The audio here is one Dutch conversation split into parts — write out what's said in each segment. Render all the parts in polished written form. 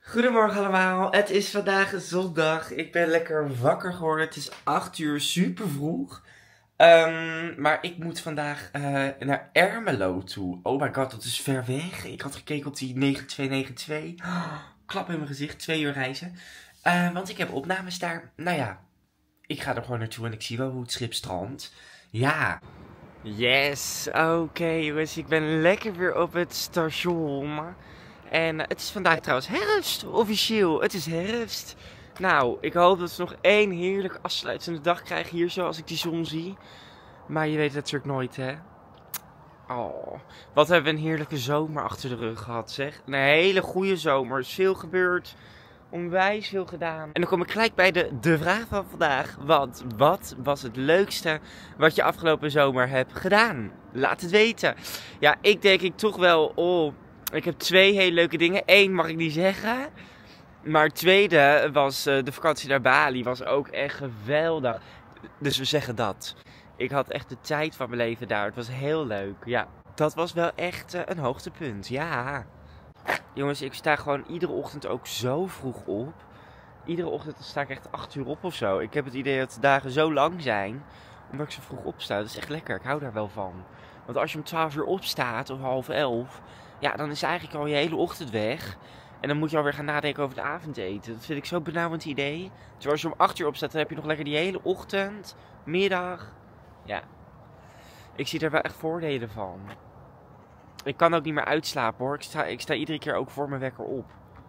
Goedemorgen allemaal, het is vandaag zondag. Ik ben lekker wakker geworden. Het is 8 uur, super vroeg. Maar ik moet vandaag naar Ermelo toe. Oh my god, dat is ver weg. Ik had gekeken op die 9292. Klap in mijn gezicht, 2 uur reizen. Want ik heb opnames daar. Nou ja, ik ga er gewoon naartoe en ik zie wel hoe het schip strandt. Ja. Yes, oké jongens, ik ben lekker weer op het station. En het is vandaag trouwens herfst, officieel. Het is herfst. Nou, ik hoop dat we nog één heerlijke afsluitende dag krijgen hier zo als ik die zon zie. Maar je weet het natuurlijk nooit, hè. Oh, wat hebben we een heerlijke zomer achter de rug gehad, zeg. Een hele goede zomer. Er is veel gebeurd. Onwijs veel gedaan. En dan kom ik gelijk bij de vraag van vandaag. Want wat was het leukste wat je afgelopen zomer hebt gedaan? Laat het weten. Ja, ik denk toch wel... Ik heb 2 hele leuke dingen. 1 mag ik niet zeggen. Maar het tweede was de vakantie naar Bali. Was ook echt geweldig. Dus we zeggen dat. Ik had echt de tijd van mijn leven daar. Het was heel leuk. Ja, dat was wel echt een hoogtepunt. Ja. Jongens, ik sta gewoon iedere ochtend ook zo vroeg op. Iedere ochtend sta ik echt 8 uur op of zo. Ik heb het idee dat de dagen zo lang zijn. Omdat ik zo vroeg opsta. Dat is echt lekker. Ik hou daar wel van. Want als je om 12 uur opstaat of 10:30... Ja, dan is eigenlijk al je hele ochtend weg. En dan moet je alweer gaan nadenken over het avondeten. Dat vind ik zo'n benauwend idee. Terwijl als je om 8 uur opstaat, dan heb je nog lekker die hele ochtend, middag. Ja, ik zie daar wel echt voordelen van. Ik kan ook niet meer uitslapen hoor. Ik sta iedere keer ook voor mijn wekker op.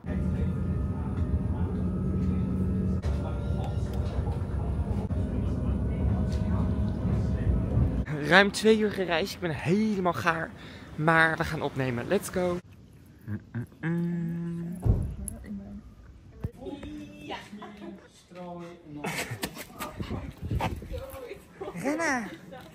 Ruim 2 uur gereisd. Ik ben helemaal gaar. Maar we gaan opnemen. Let's go. Rennen.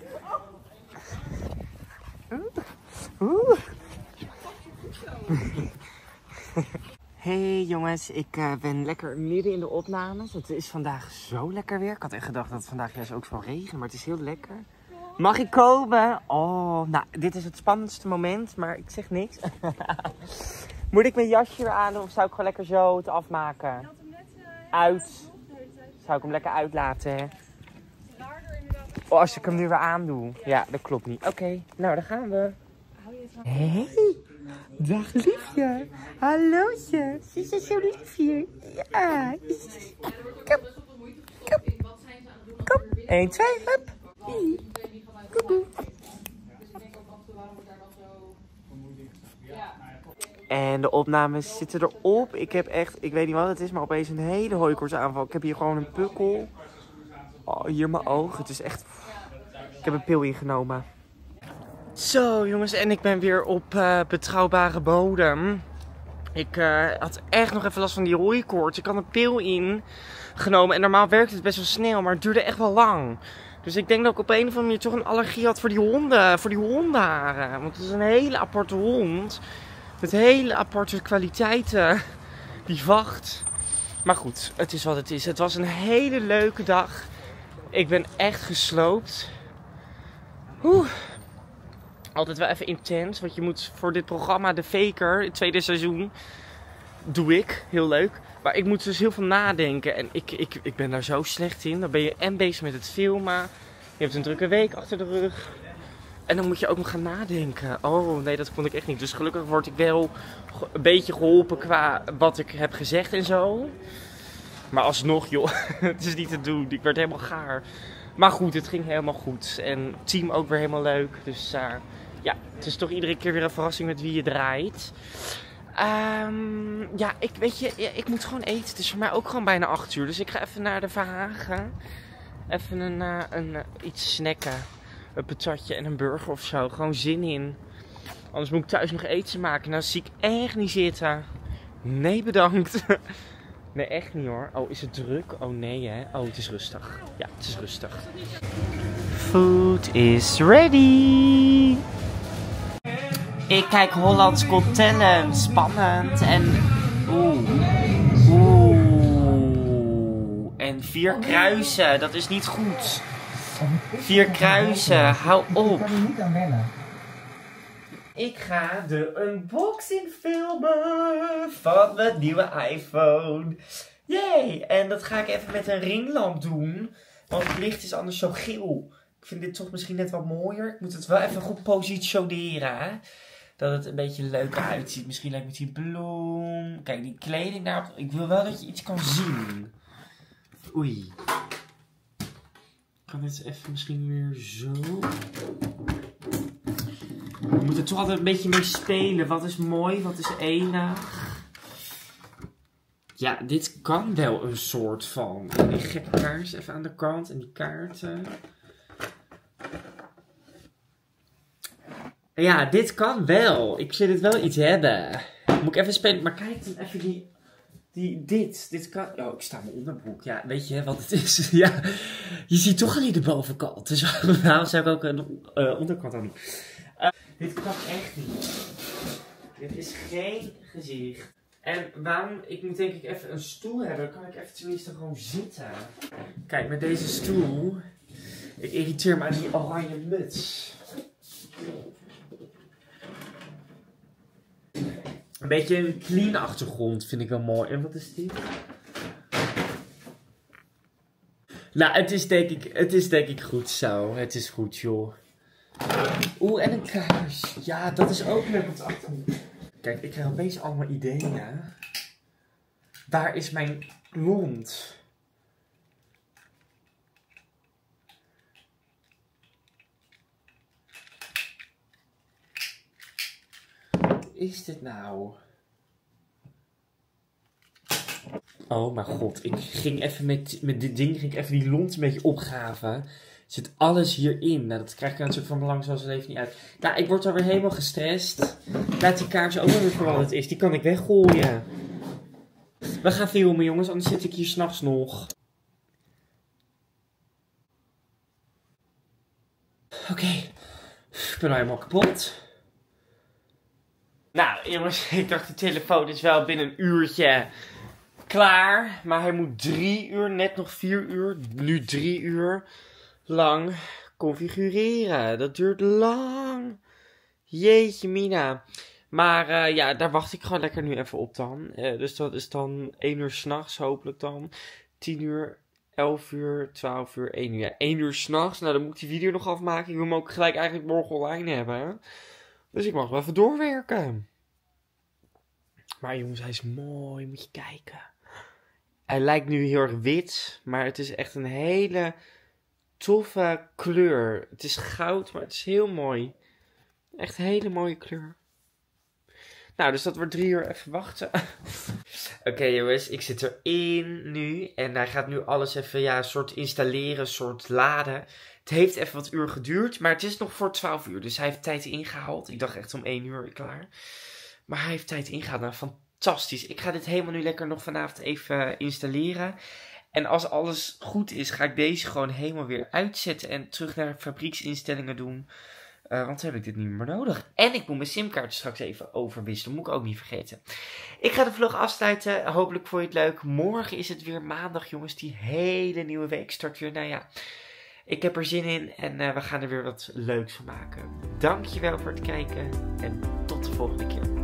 Hey jongens, ik ben lekker midden in de opnames. Het is vandaag zo lekker weer. Ik had echt gedacht dat het vandaag juist ook zou regenen, maar het is heel lekker. Mag ik komen? Oh, nou, dit is het spannendste moment, maar ik zeg niks. Moet ik mijn jasje weer aan doen of zou ik gewoon lekker zo het afmaken? Uit. Zou ik hem lekker uitlaten, hè? Oh, als ik hem nu weer aandoe. Ja, dat klopt niet. Oké, nou, dan gaan we. Hey, dag liefje. Hallootje. Ze is zo lief hier. Ja. Kom. Kom. Kom. 1, 2, hup. En de opnames zitten erop. Ik heb echt, ik weet niet wat het is, maar opeens een hele hooikoortsaanval. Ik heb hier gewoon een pukkel. Oh, hier mijn oog. Het is echt... Ik heb een pil ingenomen. Zo jongens, en ik ben weer op betrouwbare bodem. Ik had echt nog even last van die hooikoorts. Ik had een pil ingenomen en normaal werkt het best wel snel, maar het duurde echt wel lang. Dus ik denk dat ik op een of andere manier toch een allergie had voor die honden, voor die hondenharen. Want het is een hele aparte hond. Met hele aparte kwaliteiten. Die vacht. Maar goed, het is wat het is. Het was een hele leuke dag. Ik ben echt gesloopt. Altijd wel even intens. Want je moet voor dit programma De Faker, het 2e seizoen, doe ik. Heel leuk. Maar ik moet dus heel veel nadenken. En ik ben daar zo slecht in. Dan ben je en bezig met het filmen. Je hebt een drukke week achter de rug. En dan moet je ook nog gaan nadenken. Oh nee, dat kon ik echt niet. Dus gelukkig word ik wel een beetje geholpen qua wat ik heb gezegd en zo. Maar alsnog joh, het is niet te doen. Ik werd helemaal gaar. Maar goed, het ging helemaal goed. En het team ook weer helemaal leuk. Dus ja, het is toch iedere keer weer een verrassing met wie je draait. Ja, ik moet gewoon eten. Het is voor mij ook gewoon bijna 8 uur. Dus ik ga even naar de Verhagen. Even iets snacken. Een patatje en een burger of zo. Gewoon zin in. Anders moet ik thuis nog eten maken. Nou zie ik echt niet zitten. Nee, bedankt. Nee, echt niet hoor. Oh, is het druk? Oh nee hè. Oh, het is rustig. Ja, het is rustig. Food is ready. Ik kijk Holland's Got Talent. Spannend. En... En 4 kruisen. Dat is niet goed. 4 kruisen. Hou op. Ik ga de unboxing filmen van mijn nieuwe iPhone. Yay! En dat ga ik even met een ringlamp doen. Want het licht is anders zo geel. Ik vind dit toch misschien net wat mooier. Ik moet het wel even goed positioneren. Hè? Dat het een beetje leuker uitziet. Misschien leuk met die bloem. Kijk, die kleding daarop. Ik wil wel dat je iets kan zien. Oei. Ik kan dit even misschien weer zo. We moeten toch altijd een beetje mee spelen. Wat is mooi, wat is enig. Ja, dit kan wel een soort van. En die gekke kaars even aan de kant. En die kaarten. Ja, dit kan wel. Ik vind het wel iets hebben. Moet ik even spelen. Maar kijk dan even dit kan. Oh, ik sta in mijn onderbroek. Ja, weet je wat het is? Ja, je ziet toch alleen de bovenkant. Dus waarom zou ik ook een onderkant aan doen? Dit kan echt niet. Dit is geen gezicht. En waarom? Ik moet denk ik even een stoel hebben. Dan kan ik even tenminste gewoon zitten. Kijk, met deze stoel. Ik irriteer me aan die oranje muts. Een beetje een clean achtergrond vind ik wel mooi. En wat is dit? Nou, het is denk ik goed zo. Het is goed, joh. Oeh, en een kaars. Ja, dat is ook leuk op de achtergrond. Kijk, ik krijg opeens allemaal ideeën. Waar is mijn lont? Wat is dit nou? Oh mijn god, ik ging even met dit ding die lont een beetje opgraven. Zit alles hierin. Nou, dat krijg ik natuurlijk van belang zoals het even niet uit. Nou, ik word alweer helemaal gestrest. Laat die kaars ook weer voor wat het is. Die kan ik weggooien. We gaan filmen, jongens, anders zit ik hier 's nachts nog. Oké. Ik ben al helemaal kapot. Nou, jongens, ik dacht de telefoon is wel binnen een uurtje klaar. Maar hij moet 3 uur, net nog 4 uur, nu 3 uur lang configureren. Dat duurt lang. Jeetje mina. Maar ja, daar wacht ik gewoon lekker nu even op dan. Dus dat is dan 1 uur 's nachts hopelijk dan. 10 uur, 11 uur, 12 uur, 1 uur. Ja, 1 uur 's nachts. Nou, dan moet ik die video nog afmaken. Ik wil hem ook gelijk eigenlijk morgen online hebben. Dus ik mag wel even doorwerken. Maar jongens, hij is mooi. Moet je kijken. Hij lijkt nu heel erg wit. Maar het is echt een hele toffe kleur. Het is goud, maar het is heel mooi. Echt een hele mooie kleur. Nou, dus dat wordt 3 uur even wachten. Oké, jongens, ik zit erin nu. En hij gaat nu alles even, ja, soort installeren, soort laden. Het heeft even wat uur geduurd, maar het is nog voor 12 uur. Dus hij heeft tijd ingehaald. Ik dacht echt om 1 uur klaar. Maar hij heeft tijd ingehaald. Nou, fantastisch. Ik ga dit helemaal nu lekker nog vanavond even installeren. En als alles goed is, ga ik deze gewoon helemaal weer uitzetten. En terug naar fabrieksinstellingen doen. Want dan heb ik dit niet meer nodig. En ik moet mijn simkaart straks even overwisselen. Moet ik ook niet vergeten. Ik ga de vlog afsluiten. Hopelijk vond je het leuk. Morgen is het weer maandag, jongens. Die hele nieuwe week start weer. Nou ja, ik heb er zin in. En we gaan er weer wat leuks van maken. Dankjewel voor het kijken. En tot de volgende keer.